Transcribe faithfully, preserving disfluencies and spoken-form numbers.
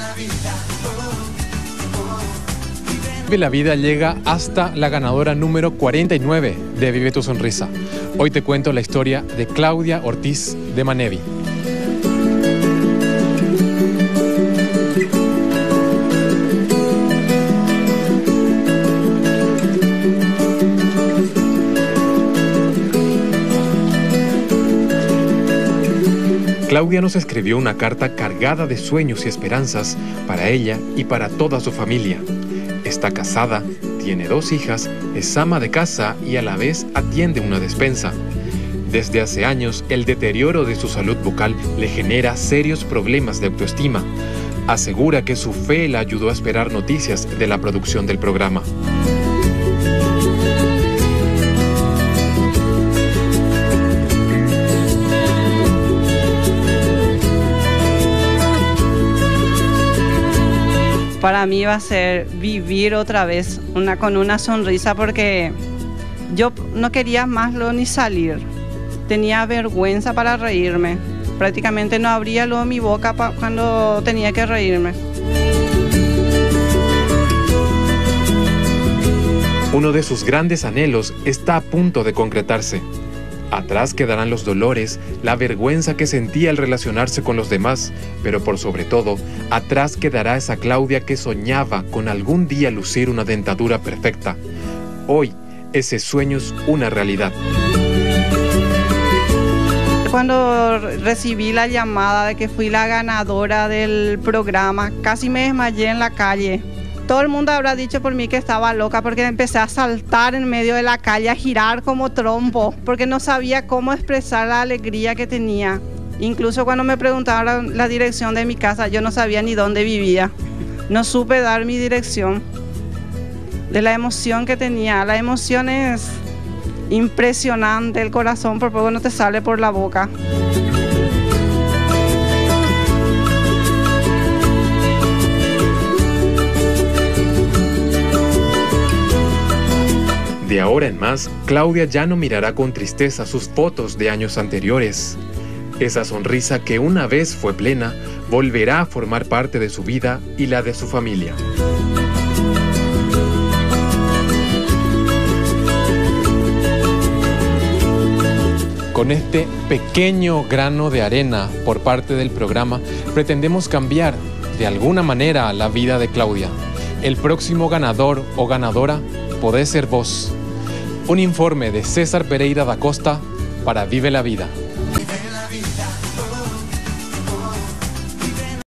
Vive la Vida llega hasta la ganadora número cuarenta y nueve de Vive tu Sonrisa. Hoy te cuento la historia de Claudia Ortiz de Manevi. Claudia nos escribió una carta cargada de sueños y esperanzas para ella y para toda su familia. Está casada, tiene dos hijas, es ama de casa y a la vez atiende una despensa. Desde hace años, el deterioro de su salud bucal le genera serios problemas de autoestima. Asegura que su fe la ayudó a esperar noticias de la producción del programa. Para mí va a ser vivir otra vez una, con una sonrisa, porque yo no quería más lo ni salir. Tenía vergüenza para reírme. Prácticamente no abría lo mi boca pa, cuando tenía que reírme. Uno de sus grandes anhelos está a punto de concretarse. Atrás quedarán los dolores, la vergüenza que sentía al relacionarse con los demás, pero por sobre todo, atrás quedará esa Claudia que soñaba con algún día lucir una dentadura perfecta. Hoy, ese sueño es una realidad. Cuando recibí la llamada de que fui la ganadora del programa, casi me desmayé en la calle. Todo el mundo habrá dicho por mí que estaba loca, porque empecé a saltar en medio de la calle, a girar como trompo, porque no sabía cómo expresar la alegría que tenía. Incluso cuando me preguntaron la, la dirección de mi casa, yo no sabía ni dónde vivía. No supe dar mi dirección. De la emoción que tenía, la emoción es impresionante, el corazón por poco no te sale por la boca. De ahora en más, Claudia ya no mirará con tristeza sus fotos de años anteriores. Esa sonrisa que una vez fue plena, volverá a formar parte de su vida y la de su familia. Con este pequeño grano de arena por parte del programa, pretendemos cambiar de alguna manera la vida de Claudia. El próximo ganador o ganadora podés ser vos. Un informe de César Pereira da Costa para Vive la Vida.